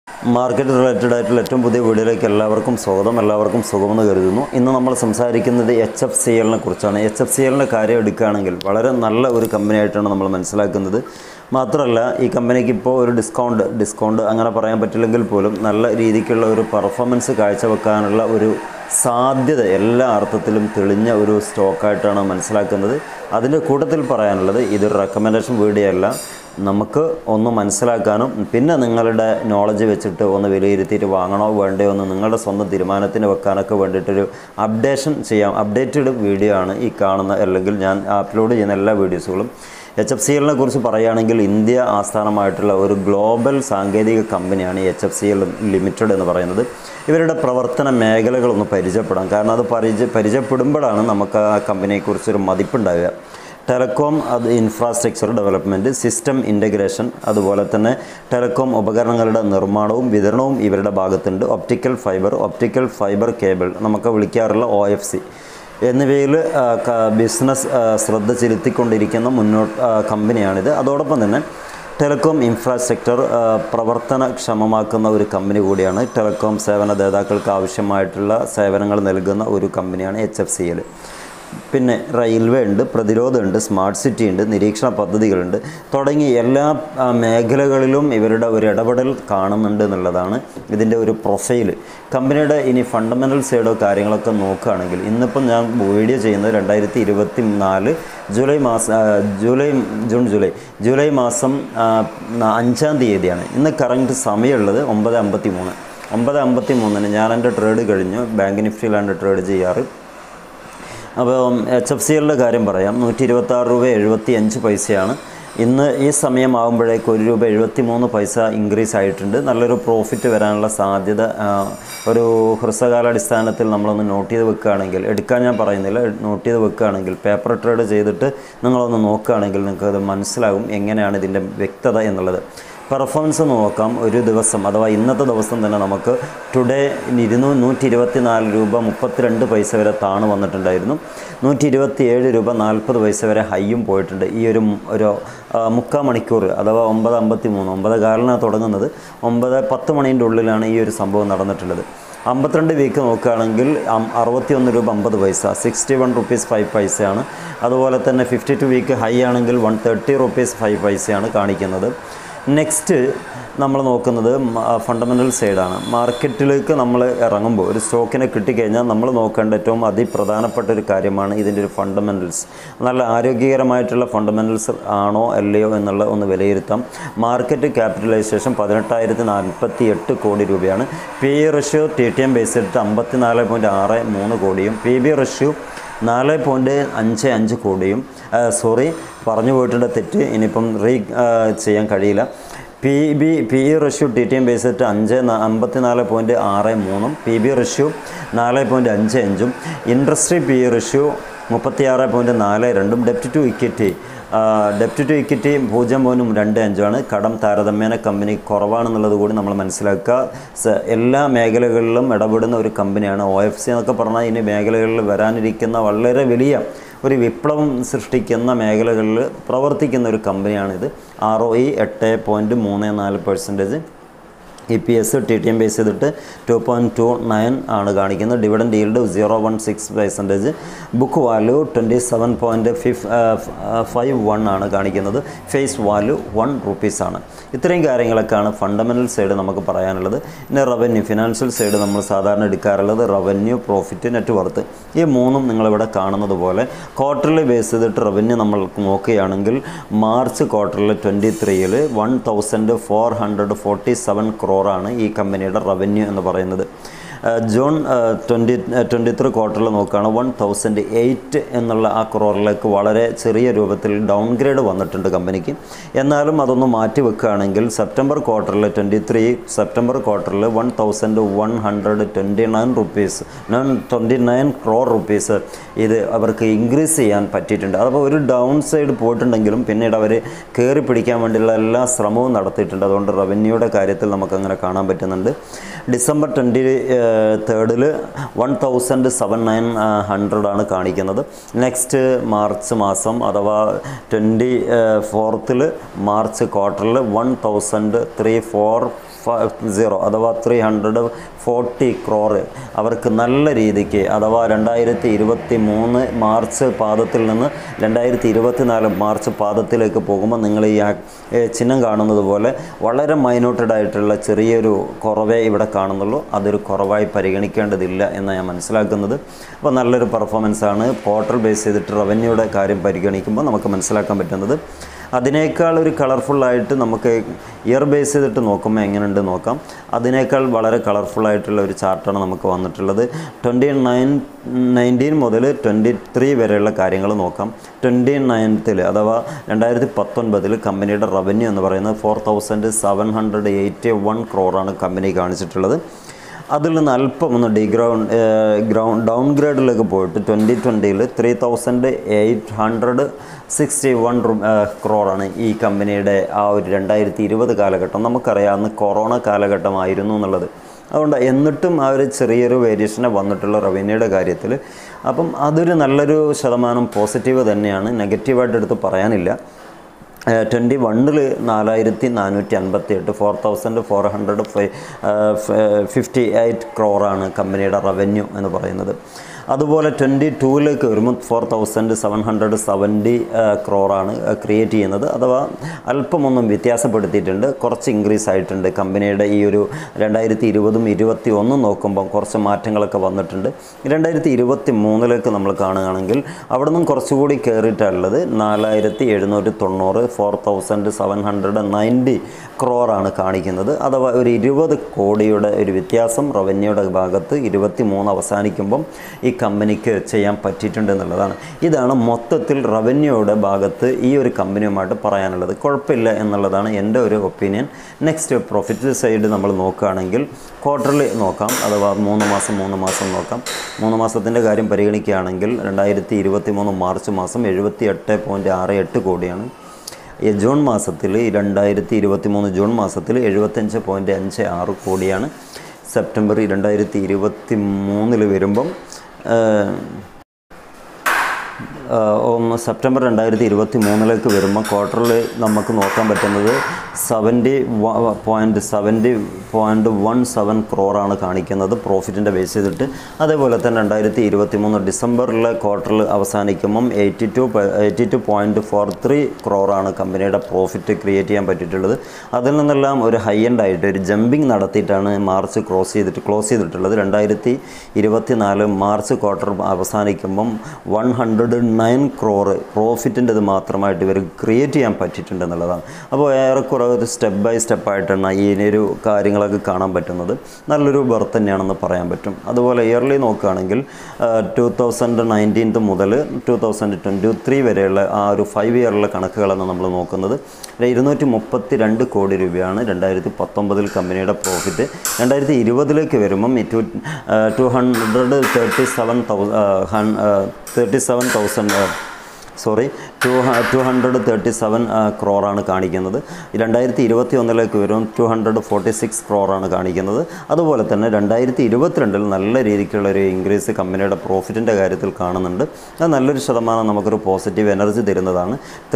Market related ആയിട്ടുള്ള ഏറ്റവും പുതിയ വീഡിയോയിലേക്ക് എല്ലാവർക്കും സ്വാഗതം. എല്ലാവർക്കും സുഖമെന്ന് കരുതുന്നു. ഇന്ന് നമ്മൾ സംസാരിക്കുന്നത് HFCL കുറിച്ചാണ്. HFCL കാര്യം എടുക്കുകയാണെങ്കിൽ വളരെ നല്ല ഒരു കമ്പനി ആയിട്ടാണ് നമ്മൾ മനസ്സിലാക്കുന്നത്. മാത്രമല്ല ഈ കമ്പനിക്ക് ഇപ്പോൾ ഒരു ഡിസ്കൗണ്ട് അങ്ങനെ പറയാൻ പറ്റില്ലെങ്കിൽ പോലും നല്ല രീതിക്കുള്ള ഒരു പെർഫോമൻസ് കാഴ്ചവെക്കാനുള്ള ഒരു സാധ്യത എല്ലാ അർത്ഥത്തിലും തെളിഞ്ഞ ഒരു സ്റ്റോക്കായിട്ടാണ് മനസ്സിലാക്കുന്നത്. അതിൻ്റെ കൂട്ടത്തിൽ പറയാനുള്ളത് ഇതൊരു റെക്കമെൻഡേഷൻ വീഡിയോ അല്ല, നമുക്ക് ഒന്ന് മനസ്സിലാക്കാനും പിന്നെ നിങ്ങളുടെ നോളജ് വെച്ചിട്ട് ഒന്ന് വിലയിരുത്തിയിട്ട് വാങ്ങണോ വേണ്ടയോ എന്ന് നിങ്ങളുടെ സ്വന്തം തീരുമാനത്തിന് വെക്കാനൊക്കെ വേണ്ടിയിട്ടൊരു അപ്ഡേറ്റഡ് വീഡിയോ ആണ് ഈ കാണുന്ന, അല്ലെങ്കിൽ ഞാൻ അപ്ലോഡ് ചെയ്യുന്ന എല്ലാ വീഡിയോസുകളും. HFCL കുറിച്ച് പറയുകയാണെങ്കിൽ ഇന്ത്യ ആസ്ഥാനമായിട്ടുള്ള ഒരു ഗ്ലോബൽ സാങ്കേതിക കമ്പനിയാണ് HFCL ലിമിറ്റഡ് എന്ന് പറയുന്നത്. ഇവരുടെ പ്രവർത്തന മേഖലകളൊന്ന് പരിചയപ്പെടാം, കാരണം അത് പരിചയപ്പെടുമ്പോഴാണ് നമുക്ക് ആ കമ്പനിയെക്കുറിച്ചൊരു മതിപ്പുണ്ടാവുക. ടെലകോം, അത് ഇൻഫ്രാസ്ട്രക്ചർ ഡെവലപ്മെൻറ്റ്, സിസ്റ്റം ഇൻ്റഗ്രേഷൻ, അതുപോലെ തന്നെ ടെലകോം ഉപകരണങ്ങളുടെ നിർമ്മാണവും വിതരണവും ഇവരുടെ ഭാഗത്തുണ്ട്. ഒപ്റ്റിക്കൽ ഫൈബർ കേബിൾ നമുക്ക് വിളിക്കാറുള്ള OFC എന്നിവയിൽ ബിസിനസ് ശ്രദ്ധ ചെലുത്തിക്കൊണ്ടിരിക്കുന്ന കമ്പനിയാണിത്. അതോടൊപ്പം തന്നെ ടെലകോം ഇൻഫ്രാസ്ട്രക്ചർ പ്രവർത്തനക്ഷമമാക്കുന്ന ഒരു കമ്പനി കൂടിയാണ്. ടെലകോം സേവന ദാതാക്കൾക്ക് ആവശ്യമായിട്ടുള്ള സേവനങ്ങൾ നൽകുന്ന ഒരു കമ്പനിയാണ് HFCL. പിന്നെ റെയിൽവേ ഉണ്ട്, പ്രതിരോധമുണ്ട്, സ്മാർട്ട് സിറ്റി ഉണ്ട്, നിരീക്ഷണ പദ്ധതികളുണ്ട് തുടങ്ങി എല്ലാ മേഖലകളിലും ഇവരുടെ ഒരു ഇടപെടൽ കാണുന്നുണ്ട് എന്നുള്ളതാണ് ഇതിൻ്റെ ഒരു പ്രൊഫൈൽ. കമ്പനിയുടെ ഇനി ഫണ്ടമെൻ്റൽ സൈഡോ കാര്യങ്ങളൊക്കെ നോക്കുകയാണെങ്കിൽ ഇന്നിപ്പം ഞാൻ വീഡിയോ ചെയ്യുന്നത് 2024 ജൂലൈ മാസം 5-ാം തീയതിയാണ്. ഇന്ന് കറൻറ്റ് സമയമുള്ളത് 9:53 ഞാൻ എൻ്റെ ട്രേഡ് കഴിഞ്ഞു. ബാങ്ക് നിഫ്റ്റിയിലാണ് ട്രേഡ് ചെയ്യാറ്. അപ്പോൾ HFCL കാര്യം പറയാം. 126.75 ഇന്ന് ഈ സമയമാകുമ്പോഴേക്ക് ₹1.73 ഇൻക്രീസ് ആയിട്ടുണ്ട്. നല്ലൊരു പ്രോഫിറ്റ് വരാനുള്ള സാധ്യത ഒരു ഹ്രസ്വകാലാടിസ്ഥാനത്തിൽ നമ്മളൊന്ന് നോട്ട് ചെയ്ത് വെക്കുകയാണെങ്കിൽ, എടുക്കാൻ ഞാൻ പറയുന്നില്ല, നോട്ട് ചെയ്ത് വെക്കുകയാണെങ്കിൽ പേപ്പർ ട്രേഡ് ചെയ്തിട്ട് നിങ്ങളൊന്ന് നോക്കുകയാണെങ്കിൽ നിങ്ങൾക്കത് മനസ്സിലാകും എങ്ങനെയാണ് ഇതിൻ്റെ വ്യക്തത എന്നുള്ളത്. പെർഫോമൻസ് നോക്കാം. ഒരു ദിവസം അഥവാ ഇന്നത്തെ ദിവസം തന്നെ നമുക്ക് ടുഡേ ₹124.32 വരെ താണ് വന്നിട്ടുണ്ടായിരുന്നു. ₹127.40 വരെ ഹൈയും പോയിട്ടുണ്ട്. ഈ ഒരു മുക്കാൽ മണിക്കൂർ അഥവാ 9:53 9:15 തുടങ്ങുന്നത് 9:10 മണീൻ്റെ ഉള്ളിലാണ് ഈ ഒരു സംഭവം നടന്നിട്ടുള്ളത്. 52 വീക്ക് നോക്കുകയാണെങ്കിൽ ₹61.50 ₹61.05 അതുപോലെ തന്നെ 52 വീക്ക് ഹൈ ആണെങ്കിൽ ₹130.05 കാണിക്കുന്നത്. നെക്സ്റ്റ് നമ്മൾ നോക്കുന്നത് ഫണ്ടമെൻ്റൽ സൈഡാണ്. മാർക്കറ്റിലേക്ക് നമ്മൾ ഇറങ്ങുമ്പോൾ ഒരു സ്റ്റോക്കിനെ കിട്ടിക്കഴിഞ്ഞാൽ നമ്മൾ നോക്കേണ്ട ഏറ്റവും അതിപ്രധാനപ്പെട്ട ഒരു കാര്യമാണ് ഇതിൻ്റെ ഒരു ഫണ്ടമെൻ്റൽസ്. നല്ല ആരോഗ്യകരമായിട്ടുള്ള ഫണ്ടമെൻ്റൽസ് ആണോ അല്ലയോ എന്നുള്ള ഒന്ന് വിലയിരുത്താം. മാർക്കറ്റ് ക്യാപിറ്റലൈസേഷൻ 18,048 കോടി രൂപയാണ്. PE റേഷ്യോ TTM ബേസ് എടുത്ത് 54.63 കോടിയും PB റേഷ്യോ 4.55 കോടിയും പറഞ്ഞു പോയിട്ടുണ്ട് തെറ്റ്, ഇനിയിപ്പം ചെയ്യാൻ കഴിയില്ല. PE റേഷ്യോ TTM ബേസ് ഇട്ട് 54.63 PB ratio 4.55 industry PE ratio 36.42 ഡെപ്റ്റ് ടു ഇക്വിറ്റി 0.25 കടം താരതമ്യേന കമ്പനി കുറവാണെന്നുള്ളത് കൂടി നമ്മൾ മനസ്സിലാക്കുക. എല്ലാ മേഖലകളിലും ഇടപെടുന്ന ഒരു കമ്പനിയാണ്. OFC എന്നൊക്കെ പറഞ്ഞാൽ ഇനി മേഖലകളിൽ വരാനിരിക്കുന്ന വളരെ വലിയ ഒരു വിപ്ലവം സൃഷ്ടിക്കുന്ന മേഖലകളിൽ പ്രവർത്തിക്കുന്ന ഒരു കമ്പനിയാണിത്. ROE 8.34%. EPS TTM ബേസ് ചെയ്തിട്ട് 2.29 ആണ് കാണിക്കുന്നത്. Dividend yield 0.16%. ബുക്ക് വാല്യൂ 27.51 ആണ് കാണിക്കുന്നത്. ഫേസ് വാല്യൂ ₹1 ആണ്. ഇത്രയും കാര്യങ്ങളൊക്കെയാണ് ഫണ്ടമെൻ്റൽ സൈഡ് നമുക്ക് പറയാനുള്ളത്. പിന്നെ റവന്യൂ, ഫിനാൻഷ്യൽ സൈഡ് നമ്മൾ സാധാരണ എടുക്കാറുള്ളത് റവന്യൂ, പ്രോഫിറ്റ്, നെറ്റ് വർത്ത്. ഈ മൂന്നും നിങ്ങളിവിടെ കാണുന്നത് പോലെ ക്വാർട്ടർലി ബേസ് ചെയ്തിട്ട് റവന്യൂ നമ്മൾ നോക്കുകയാണെങ്കിൽ മാർച്ച് ക്വാർട്ടറിൽ 23-ൽ 1,447 crore ഈ കമ്പനിയുടെ റവന്യൂ എന്ന് പറയുന്നത്. ജൂൺ 2023 ക്വാർട്ടറിൽ നോക്കുകയാണ് 1,008 എന്നുള്ള ആ ക്രോറിലേക്ക് വളരെ ചെറിയ രൂപത്തിൽ ഡൗൺഗ്രേഡ് വന്നിട്ടുണ്ട് കമ്പനിക്ക്. എന്നാലും അതൊന്ന് മാറ്റി വെക്കുകയാണെങ്കിൽ സെപ്റ്റംബർ ക്വാർട്ടറിൽ 1,129 crore rupees ഇത് അവർക്ക് ഇൻക്രീസ് ചെയ്യാൻ പറ്റിയിട്ടുണ്ട്. അപ്പോൾ ഒരു ഡൗൺ സൈഡ് പോയിട്ടുണ്ടെങ്കിലും പിന്നീട് അവർ കയറി പിടിക്കാൻ വേണ്ടിയുള്ള എല്ലാ ശ്രമവും നടത്തിയിട്ടുണ്ട്. അതുകൊണ്ട് റവന്യൂയുടെ കാര്യത്തിൽ നമുക്കങ്ങനെ കാണാൻ പറ്റുന്നുണ്ട്. ഡിസംബർ 23rd 1,700 ആണ് കാണിക്കുന്നത്. നെക്സ്റ്റ് മാർച്ച് മാസം അഥവാ 24th മാർച്ച് ക്വാർട്ടറിൽ 1,345 അഥവാ 340 crore അവർക്ക് നല്ല രീതിക്ക്, അഥവാ 2023 മാർച്ച് പാദത്തിൽ നിന്ന് 2024 മാർച്ച് പാദത്തിലേക്ക് പോകുമ്പോൾ നിങ്ങൾ ഈ ചിഹ്നം കാണുന്നത് പോലെ വളരെ മൈന്യൂട്ടഡ് ആയിട്ടുള്ള ചെറിയൊരു കുറവേ ഇവിടെ കാണുന്നുള്ളൂ. അതൊരു കുറവായി പരിഗണിക്കേണ്ടതില്ല എന്ന് ഞാൻ മനസ്സിലാക്കുന്നത്. അപ്പോൾ നല്ലൊരു പെർഫോമൻസാണ് പോർട്ടൽ ബേസ് ചെയ്തിട്ട് റവന്യൂയുടെ കാര്യം പരിഗണിക്കുമ്പോൾ നമുക്ക് മനസ്സിലാക്കാൻ പറ്റുന്നത്. അതിനേക്കാൾ ഒരു കളർഫുള്ളായിട്ട് നമുക്ക് ഇയർ ബേസ് ചെയ്തിട്ട് നോക്കുമ്പോൾ എങ്ങനെയുണ്ട് നോക്കാം. അതിനേക്കാൾ വളരെ കളർഫുള്ളായിട്ടുള്ള ഒരു ചാർട്ടാണ് നമുക്ക് വന്നിട്ടുള്ളത്. 2019 മുതൽ 23 വരെയുള്ള കാര്യങ്ങൾ നോക്കാം. 29th അഥവാ 2019 കമ്പനിയുടെ റവന്യൂ എന്ന് പറയുന്നത് 4781 crore കമ്പനി കാണിച്ചിട്ടുള്ളത്. അതിൽ നിന്ന് അല്പം ഒന്ന് ഡൗൺഗ്രേഡിലേക്ക് പോയിട്ട് 2020 3861 crore ഈ കമ്പനിയുടെ ആ ഒരു 2020 കാലഘട്ടം. നമുക്കറിയാം അന്ന് കൊറോണ കാലഘട്ടമായിരുന്നു എന്നുള്ളത്. അതുകൊണ്ട് എന്നിട്ടും ആ ഒരു ചെറിയൊരു വേരിയേഷനെ വന്നിട്ടുള്ള റവന്യൂയുടെ കാര്യത്തിൽ. അപ്പം അതൊരു നല്ലൊരു ശതമാനം പോസിറ്റീവ് തന്നെയാണ്, നെഗറ്റീവായിട്ട് എടുത്ത് പറയാനില്ല. 21 4458 4458 crore കമ്പനിയുടെ റവന്യൂ എന്ന് പറയുന്നത്. അതുപോലെ 22ലേക്ക് വരുമ്പോൾ 4770 crore ക്രിയേറ്റ് ചെയ്യുന്നത്. അഥവാ അല്പമൊന്നും വ്യത്യാസപ്പെടുത്തിയിട്ടുണ്ട്, കുറച്ച് ഇൻക്രീസ് ആയിട്ടുണ്ട്. കമ്പനിയുടെ ഈ ഒരു 2020 2021 നോക്കുമ്പോൾ കുറച്ച് മാറ്റങ്ങളൊക്കെ വന്നിട്ടുണ്ട്. 2023ലേക്ക് നമ്മൾ കാണുകയാണെങ്കിൽ അവിടെ നിന്നും കുറച്ചുകൂടി കയറിയിട്ടുള്ളത് 4790 4790 crore കാണിക്കുന്നത്. അഥവാ ഒരു 20 കോടിയുടെ ഒരു വ്യത്യാസം റവന്യൂയുടെ ഭാഗത്ത് 23 അവസാനിക്കുമ്പം ഈ കമ്പനിക്ക് ചെയ്യാൻ പറ്റിയിട്ടുണ്ട് എന്നുള്ളതാണ്. ഇതാണ് മൊത്തത്തിൽ റവന്യൂയുടെ ഭാഗത്ത് ഈ ഒരു കമ്പനിയുമായിട്ട് പറയാനുള്ളത്. കുഴപ്പമില്ല എന്നുള്ളതാണ് എൻ്റെ ഒരു ഒപ്പീനിയൻ. നെക്സ്റ്റ് പ്രോഫിറ്റ് സൈഡ് നമ്മൾ നോക്കുകയാണെങ്കിൽ ക്വാർട്ടർലി നോക്കാം, അഥവാ 3 മാസം നോക്കാം. 3 മാസത്തിൻ്റെ കാര്യം പരിഗണിക്കുകയാണെങ്കിൽ 2023 മാർച്ച് മാസം 78.68 കോടിയാണ്. ജൂൺ മാസത്തിൽ 2023 ജൂൺ മാസത്തിൽ 75.56 കോടിയാണ്. സെപ്റ്റംബർ 2023 വരുമ്പം സെപ്റ്റംബർ 2023 വരുമ്പോൾ ക്വാർട്ടറിൽ നമുക്ക് നോക്കാൻ പറ്റുന്നത് 70.17 crore കാണിക്കുന്നത് പ്രോഫിറ്റിൻ്റെ ബേസ് ചെയ്തിട്ട്. അതേപോലെ തന്നെ 2023 ഡിസംബറിലെ ക്വാർട്ടറിൽ അവസാനിക്കുമ്പം 82.43 crore കമ്പനിയുടെ പ്രോഫിറ്റ് ക്രിയേറ്റ് ചെയ്യാൻ പറ്റിയിട്ടുള്ളത്. അതിൽ നിന്നെല്ലാം ഒരു ഹൈ എൻഡ് ആയിട്ട് ഒരു ജമ്പിങ് നടത്തിയിട്ടാണ് മാർച്ച് ക്ലോസ് ചെയ്തിട്ടുള്ളത്. 2024 മാർച്ച് ക്വാർട്ടർ അവസാനിക്കുമ്പം 109 crore പ്രോഫിറ്റിൻ്റെത് മാത്രമായിട്ട് ഇവർ ക്രിയേറ്റ് ചെയ്യാൻ പറ്റിയിട്ടുണ്ടെന്നുള്ളതാണ്. അപ്പോൾ ഏറെക്കുറെ ഒരു സ്റ്റെപ്പ് ബൈ സ്റ്റെപ്പായിട്ടാണ് ഇതിനൊരു കാര്യങ്ങളൊക്കെ കാണാൻ പറ്റുന്നത്. നല്ലൊരു ബർത്ത് തന്നെയാണെന്ന് പറയാൻ പറ്റും. അതുപോലെ ഇയർലി നോക്കുകയാണെങ്കിൽ 2019 മുതൽ 2023 വരെയുള്ള ആ ഒരു 5 ഇയറിലെ കണക്കുകളാണ് നമ്മൾ നോക്കുന്നത്. 232 കോടി രൂപയാണ് 2019 കമ്പനിയുടെ പ്രോഫിറ്റ്. 2020ലേക്ക് വരുമ്പം 237 crore കാണിക്കുന്നത്. 2021ലേക്ക് വരും 246 crore കാണിക്കുന്നത്. അതുപോലെ തന്നെ 2022 നല്ല രീതിക്കുള്ള ഒരു ഇൻക്രീസ് കമ്പനിയുടെ പ്രോഫിറ്റിൻ്റെ കാര്യത്തിൽ കാണുന്നുണ്ട്. അത് നല്ലൊരു ശതമാനം നമുക്കൊരു പോസിറ്റീവ് എനർജി തരുന്നതാണ്.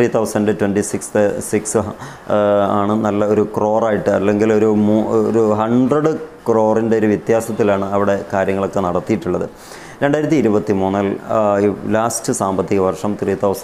3026 ആണ് നല്ല ഒരു ക്രോറായിട്ട്, അല്ലെങ്കിൽ ഒരു 100 crore ഒരു വ്യത്യാസത്തിലാണ് അവിടെ കാര്യങ്ങളൊക്കെ നടത്തിയിട്ടുള്ളത്. 2023 ലാസ്റ്റ് സാമ്പത്തിക വർഷം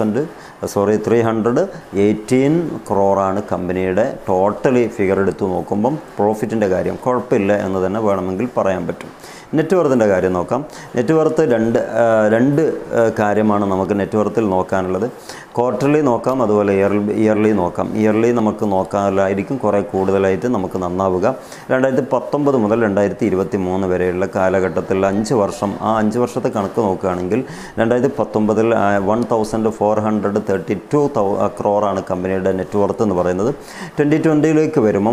318 crore കമ്പനിയുടെ ടോട്ടലി ഫിഗർ എടുത്ത് നോക്കുമ്പം പ്രോഫിറ്റിൻ്റെ കാര്യം കുഴപ്പമില്ല എന്ന് തന്നെ വേണമെങ്കിൽ പറയാൻ പറ്റും. നെറ്റ് വർത്തിൻ്റെ കാര്യം നോക്കാം. നെറ്റ് വർത്ത് രണ്ട് കാര്യമാണ് നമുക്ക് നെറ്റ് വർത്തിൽ നോക്കാനുള്ളത്. ക്വാർട്ടർലി നോക്കാം, അതുപോലെ ഇയർലി നോക്കാം. ഇയർലി നമുക്ക് നോക്കാനായിരിക്കും കുറേ കൂടുതലായിട്ട് നമുക്ക് നന്നാവുക. 2019 മുതൽ 2023 വരെയുള്ള കാലഘട്ടത്തിൽ 5 വർഷം, ആ 5 വർഷത്തെ കണക്ക് നോക്കുകയാണെങ്കിൽ 2019 1432 crore കമ്പനിയുടെ നെറ്റ് വർത്ത് എന്ന് പറയുന്നത്. 2020ലേക്ക് വരുമ്പോൾ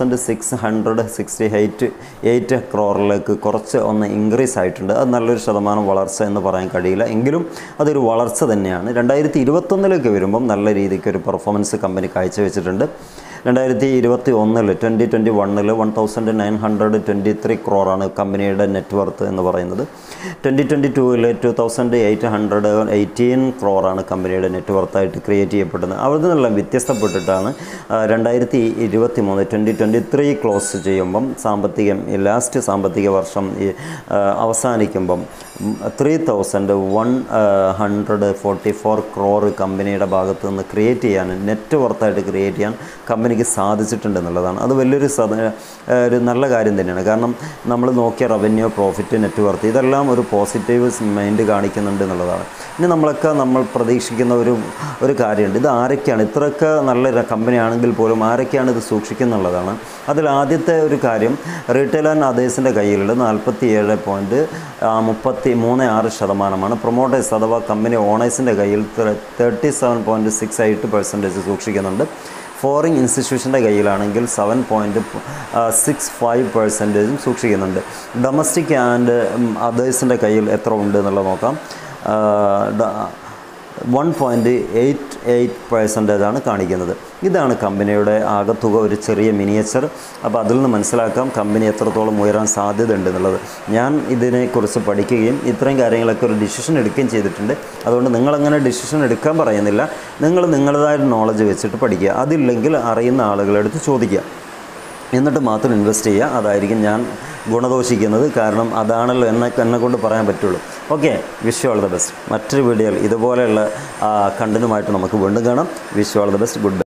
1668 crore കുറച്ച് ഒന്ന് ഇൻക്രീസ് ആയിട്ടുണ്ട്. അത് നല്ലൊരു ശതമാനം വളർച്ച എന്ന് പറയാൻ കഴിയില്ല, എങ്കിലും അതൊരു വളർച്ച തന്നെയാണ്. 2021ലേക്ക് വരുമ്പം നല്ല രീതിക്ക് ഒരു പെർഫോമൻസ് കമ്പനി കാഴ്ചവെച്ചിട്ടുണ്ട്. 2021 2021 1923 crore കമ്പനിയുടെ നെറ്റ് വർത്ത് എന്ന് പറയുന്നത്. 2022 2818 crore കമ്പനിയുടെ നെറ്റ് വർത്തായിട്ട് ക്രിയേറ്റ് ചെയ്യപ്പെടുന്നത്. അവിടെ നിന്നെല്ലാം വ്യത്യസ്തപ്പെട്ടിട്ടാണ് 2023 ക്ലോസ് ചെയ്യുമ്പം ലാസ്റ്റ് സാമ്പത്തിക വർഷം അവസാനിക്കുമ്പം 3144 crore കമ്പനിയുടെ ഭാഗത്ത് നിന്ന് ക്രിയേറ്റ് ചെയ്യാൻ, നെറ്റ് വർത്തായിട്ട് ക്രിയേറ്റ് ചെയ്യാൻ കമ്പനിക്ക് സാധിച്ചിട്ടുണ്ട് എന്നുള്ളതാണ്. അത് വലിയൊരു ഒരു നല്ല കാര്യം തന്നെയാണ്. കാരണം നമ്മൾ നോക്കിയ റവന്യൂ, പ്രോഫിറ്റ്, നെറ്റ് വർത്ത് ഇതെല്ലാം ഒരു പോസിറ്റീവ് മൈൻഡ് കാണിക്കുന്നുണ്ട് എന്നുള്ളതാണ്. ഇനി നമ്മൾ പ്രതീക്ഷിക്കുന്ന ഒരു കാര്യമുണ്ട്. ഇത് ആരൊക്കെയാണ്, ഇത്രയൊക്കെ നല്ല കമ്പനി ആണെങ്കിൽ പോലും ആരൊക്കെയാണ് ഇത് സൂക്ഷിക്കുന്നുള്ളതാണ്. അതിൽ ആദ്യത്തെ ഒരു കാര്യം റീറ്റെയിൽ ആൻഡ് അതേഴ്സിൻ്റെ കയ്യിലുള്ള 47.36% പ്രൊമോട്ടേഴ്സ് അഥവാ കമ്പനി ഓണേഴ്സിൻ്റെ കയ്യിൽ 37.68% സൂക്ഷിക്കുന്നുണ്ട്. ഫോറിൻ ഇൻസ്റ്റിറ്റ്യൂഷൻ്റെ കയ്യിലാണെങ്കിൽ 7.65% സൂക്ഷിക്കുന്നുണ്ട്. ഡൊമസ്റ്റിക് ആൻഡ് അതേഴ്സിൻ്റെ കയ്യിൽ എത്ര ഉണ്ട് എന്നുള്ളത് നോക്കാം. 1.88% കാണിക്കുന്നത്. ഇതാണ് കമ്പനിയുടെ ആകത്തുക, ഒരു ചെറിയ മിനിയേച്ചർ. അപ്പോൾ അതിൽ നിന്ന് മനസ്സിലാക്കാം കമ്പനി എത്രത്തോളം ഉയരാൻ സാധ്യതയുണ്ട് എന്നുള്ളത്. ഞാൻ ഇതിനെക്കുറിച്ച് പഠിക്കുകയും ഇത്രയും കാര്യങ്ങളൊക്കെ ഒരു ഡിസിഷൻ എടുക്കുകയും ചെയ്തിട്ടുണ്ട്. അതുകൊണ്ട് നിങ്ങളങ്ങനെ ഡിസിഷൻ എടുക്കാൻ പറയുന്നില്ല. നിങ്ങൾ നിങ്ങളുടേതായ നോളജ് വെച്ചിട്ട് പഠിക്കുക. അതില്ലെങ്കിൽ അറിയുന്ന ആളുകളെടുത്ത് ചോദിക്കുക, എന്നിട്ട് മാത്രം ഇൻവെസ്റ്റ് ചെയ്യുക. അതായിരിക്കും ഞാൻ ഗുണദോഷിക്കുന്നത്. കാരണം അതാണല്ലോ എന്നെ കൊണ്ട് പറയാൻ പറ്റുള്ളൂ. Okay, wish you all the best. മറ്റൊരു വീഡിയോയിൽ ഇതുപോലെയുള്ള കണ്ടന്റുമായിട്ട് നമുക്ക് വീണ്ടും കാണാം. Wish you all the best. Good by.